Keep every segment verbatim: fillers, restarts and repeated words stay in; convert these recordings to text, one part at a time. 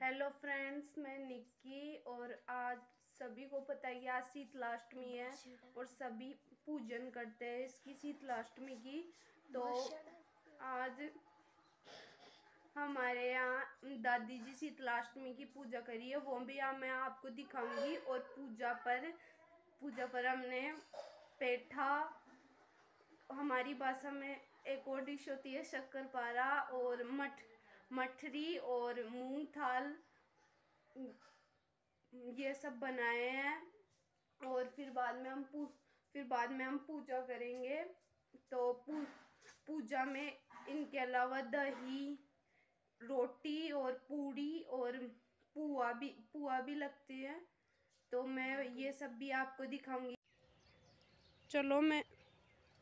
Hello friends, मैं निक्की। और आज सभी को पता है कि आज शीतलाष्टमी है और सभी पूजन करते हैं इसकी, शीतलाष्टमी की। तो आज हमारे यहाँ दादी जी शीतलाष्टमी की पूजा करी है, वो भी मैं आपको दिखाऊंगी। और पूजा पर पूजा पर हमने पेठा, हमारी भाषा में एक और डिश होती है शक्करपारा, और मठ मठरी और मूंग थाल, ये सब बनाए हैं। और फिर बाद में हम पू फिर बाद में हम पूजा करेंगे। तो पू, पूजा में इनके अलावा दही, रोटी और पूड़ी और पुआ भी पुआ भी लगती है। तो मैं ये सब भी आपको दिखाऊंगी। चलो, मैं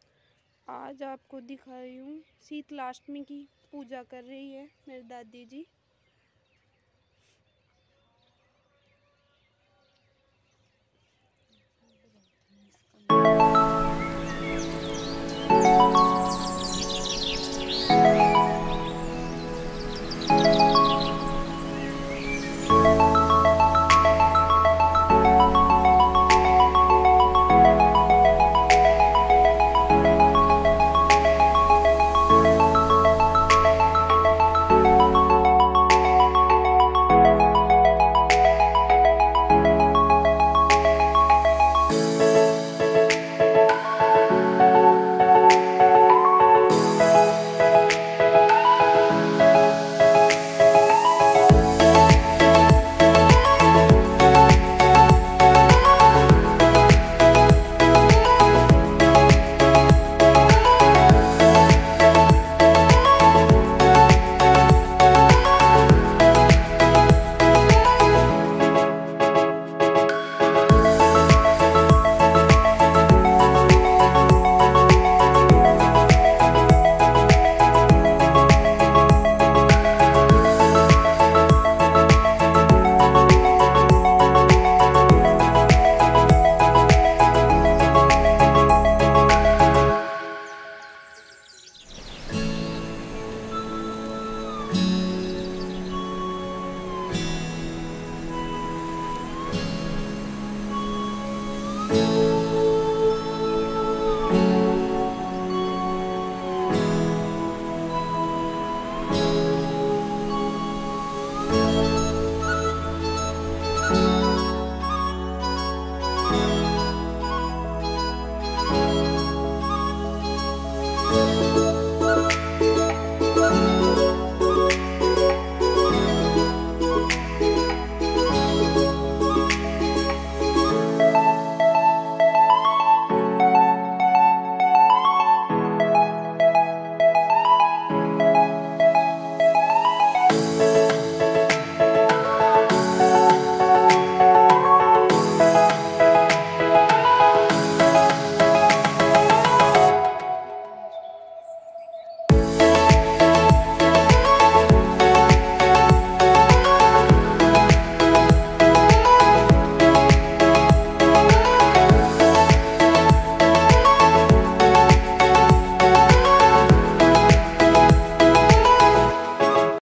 आज आपको दिखा रही हूँ शीतलाष्टमी की पूजा कर रही है मेरी दादी जी।